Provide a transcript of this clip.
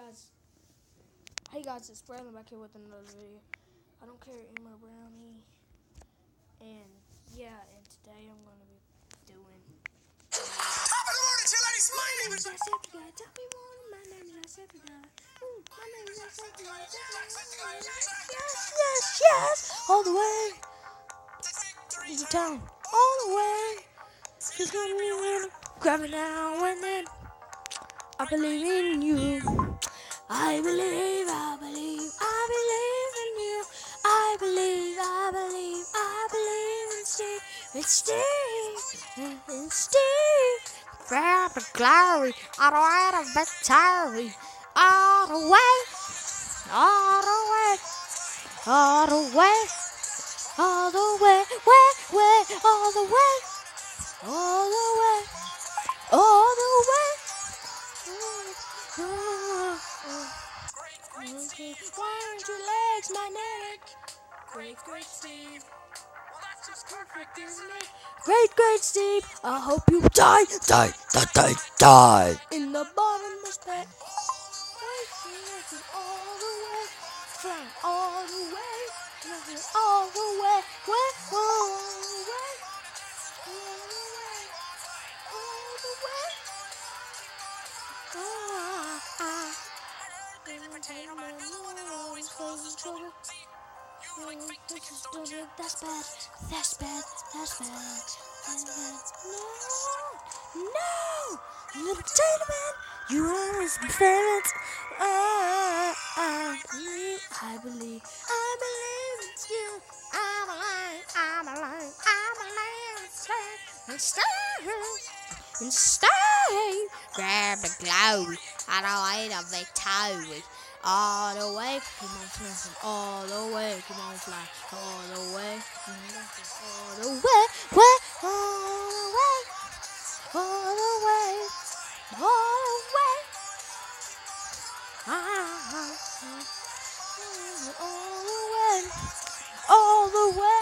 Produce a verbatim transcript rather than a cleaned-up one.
guys, hey guys, it's Brandon back here with another video. I don't care, Emo Brownie, and yeah, and today I'm gonna be doing. Top of the morning, you ladies. My name is Jacksepticeye. Tell me more. My name is Jacksepticeye. Ooh, my name is Jacksepticeye. Yes, yes, yes, all the way to town, all the way. Just gonna be around, grab it now and then. I believe in you. I believe, I believe, I believe in you. I believe, I believe, I believe in Steve. It's Steve, it's Steve. Grab the glory, all the way to victory. All the way, all the way, all the way, all the way, way, way, all the way, all the way, all the way. Why aren't your legs magnetic? Great, great Steve. Well, that's just perfect, isn't it? Great, great Steve. I hope you die, Die, die, die, die. in the bottomless pit. All the way, flying all the way, nothing all the way, way, all the way, all the way, all the way. Ah, ah. Entertainment, always causes trouble. That's bad, that's bad, that's bad, that's bad. No, no, little potato man, you always be famous. Ah, I believe, I believe, I believe it's you. I'm alive, I'm alive, I'm alive. And stay, and stay, and stay. Grab the glory, I don't wait a victory. All the way, keep on flying, all the way, keep on flying, all the way, all the way, way, all the way, all the way, all the way, ah, all the way, all the way.